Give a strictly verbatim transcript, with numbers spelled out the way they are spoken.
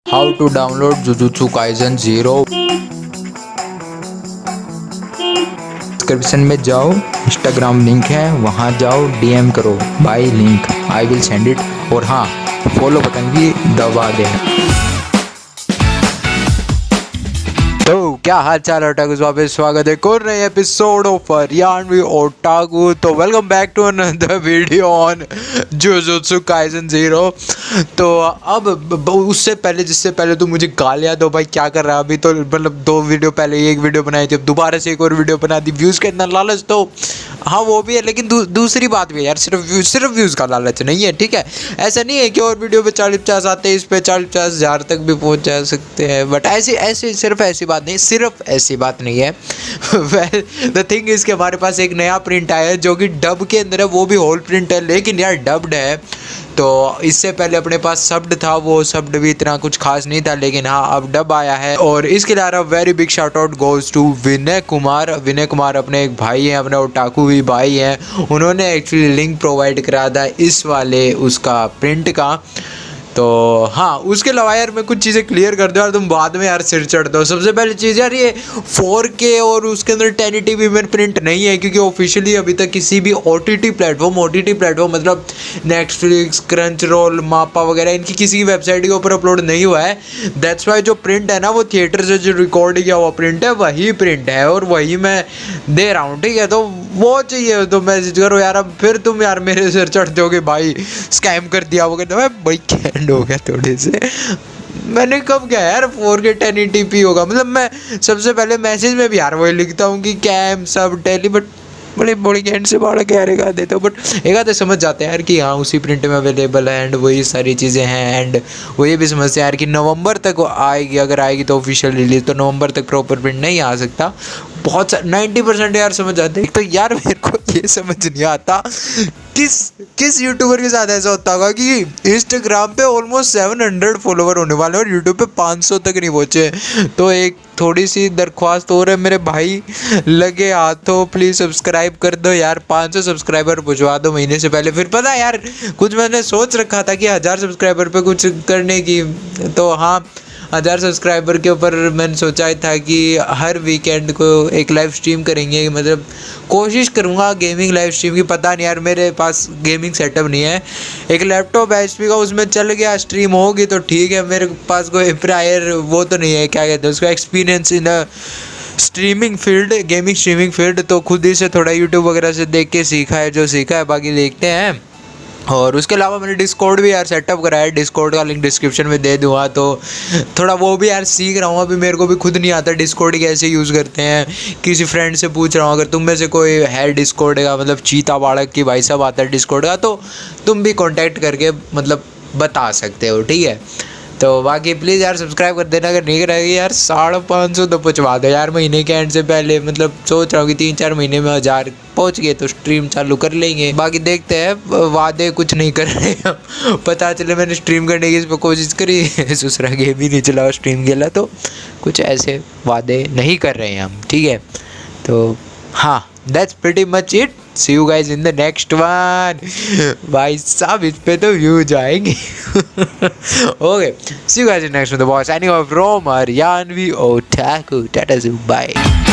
How to download Jujutsu Kaisen zero. Description में जाओ, Instagram link है, वहाँ जाओ, डीएम करो by link, I will send it. और हाँ, फॉलो बटन भी दबा देना। तो क्या हाल चाल ओटाकू, वापस स्वागत है एक और नए एपिसोड ऑफ हरियाणवी ओटाकू। तो welcome back to another video on Jujutsu Kaisen zero. तो अब उससे पहले जिससे पहले तो मुझे गालियाँ दो भाई, क्या कर रहा है अभी। तो मतलब दो वीडियो पहले एक वीडियो बनाई थी, अब दोबारा से एक और वीडियो बना दी। व्यूज़ का इतना लालच तो हाँ वो भी है, लेकिन दू, दूसरी बात भी है यार, सिर्फ व्यूज सिर्फ व्यूज़ का लालच नहीं है, ठीक है। ऐसा नहीं है कि और वीडियो पे चालीस पचास आते हैं, इस पे चालीस पचास हज़ार तक भी पहुंच जा सकते हैं। बट ऐसी ऐसी सिर्फ ऐसी बात नहीं सिर्फ ऐसी बात नहीं है। वेल द थिंग इज़ कि हमारे पास एक नया प्रिंट आया है जो कि डब के अंदर है, वो भी होल प्रिंट है, लेकिन यार डब्ड है। तो इससे पहले अपने पास शब्द था, वो शब्द भी इतना कुछ खास नहीं था, लेकिन हाँ अब डब आया है। और इसके अलावा very big shout out goes to Vinay Kumar. Vinay Kumar अपने एक भाई हैं, अपने ओटाकू भी भाई हैं, उन्होंने एक्चुअली लिंक प्रोवाइड करा था इस वाले उसका प्रिंट का। तो हाँ उसके अलावा यार मैं कुछ चीज़ें क्लियर कर दूँ यार, तुम बाद में यार सिर चढ़ दो। सबसे पहली चीज़ यार, ये फोर के और उसके अंदर टेन एटी पी में प्रिंट नहीं है, क्योंकि ऑफिशियली अभी तक किसी भी O T T platform O T T platform मतलब नेटफ्लिक्स, क्रंच रोल, मापा वगैरह, इनकी किसी की वेबसाइट के ऊपर अपलोड नहीं हुआ है। दैट्स वाई जो प्रिंट है ना, वो थिएटर से जो रिकॉर्ड किया हुआ प्रिंट है वही प्रिंट है, और वही मैं दे रहा हूँ, ठीक है। तो वो चाहिए तो मैसेज करो यार। अब फिर तुम यार मेरे सिर चढ़ दोगे भाई, स्कैम कर दिया वो, कहते मैं भाई कैंड हो गया थोड़े से। मैंने कब क्या यार फोर के टेन एटी पी होगा, मतलब मैं सबसे पहले मैसेज में भी यार वही लिखता हूँ कि कैम सब टेली, बट बड़े बड़ी कैंड से बाढ़ के एक आधे तो बट एक आधे समझ जाते हैं यार कि हाँ उसी प्रिंट में अवेलेबल है, एंड वही सारी चीज़ें हैं। एंड वो ये भी समझते हैं यार कि नवंबर तक आएगी, अगर आएगी तो ऑफिशियल रिलीज, तो नवंबर तक प्रॉपर प्रिंट नहीं आ सकता। बहुत सा नाइन्टी परसेंट यार समझ जाते हैं। तो यार मेरे को ये समझ नहीं आता किस किस यूट्यूबर के साथ ऐसा होता होगा कि इंस्टाग्राम पे ऑलमोस्ट सेवन हंड्रेड फॉलोवर होने वाले और यूट्यूब पे पाँच सौ तक नहीं पहुँचे। तो एक थोड़ी सी दरख्वास्त और है मेरे भाई, लगे हाथों प्लीज़ सब्सक्राइब कर दो यार, पाँच सौ सब्सक्राइबर पहुँचवा दो महीने से पहले। फिर पता है यार कुछ मैंने सोच रखा था कि हज़ार सब्सक्राइबर पे कुछ करने की। तो हाँ हज़ार सब्सक्राइबर के ऊपर मैंने सोचा था कि हर वीकेंड को एक लाइव स्ट्रीम करेंगे, मतलब कोशिश करूँगा गेमिंग लाइव स्ट्रीम की। पता नहीं यार मेरे पास गेमिंग सेटअप नहीं है, एक लैपटॉप है एच पी का, उसमें चल गया स्ट्रीम होगी तो ठीक है। मेरे पास कोई प्रायर वो तो नहीं है, क्या कहते हैं उसका, experience in streaming field, gaming streaming field. तो खुद ही से थोड़ा यूट्यूब वगैरह से देख के सीखा है जो सीखा है, बाकी देखते हैं। और उसके अलावा मैंने डिस्कॉर्ड भी यार सेटअप कराया है, डिस्कॉर्ड का लिंक डिस्क्रिप्शन में दे दूँगा। तो थोड़ा वो भी यार सीख रहा हूँ, अभी मेरे को भी खुद नहीं आता डिस्कॉर्ड कैसे यूज़ करते हैं, किसी फ्रेंड से पूछ रहा हूँ। अगर तुम में से कोई है डिस्कॉर्ड का, मतलब चीता बाड़क की भाई साहब आता है डिस्कॉर्ड का, तो तुम भी कॉन्टैक्ट करके मतलब बता सकते हो, ठीक है। तो बाकी प्लीज़ यार सब्सक्राइब कर देना अगर नहीं करेगी यार। साढ़े पाँच सौ तो पहुँचवा दो यार महीने के एंड से पहले, मतलब सोच रहा हूँ कि तीन चार महीने में हज़ार पहुँच गए तो स्ट्रीम चालू कर लेंगे। बाकी देखते हैं, वादे कुछ नहीं कर रहे हैं। पता चले मैंने स्ट्रीम करने की इस पर कोशिश करी, दूसरा गेम ही नहीं चला स्ट्रीम खेला, तो कुछ ऐसे वादे नहीं कर रहे हैं हम, ठीक है। तो हाँ that's pretty much it, see you guys in the next one. भाई साहब इस पे तो व्यू जाएंगे। Okay see you guys in next one, the boss signing off from Haryanvi otaku, tata bye.